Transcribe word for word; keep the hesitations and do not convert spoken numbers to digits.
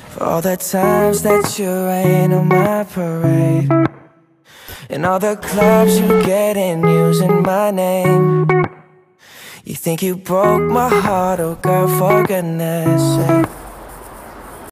For all the times that you rain on my parade, and all the clubs you get in using my name. You think you broke my heart, oh girl, for goodness sake.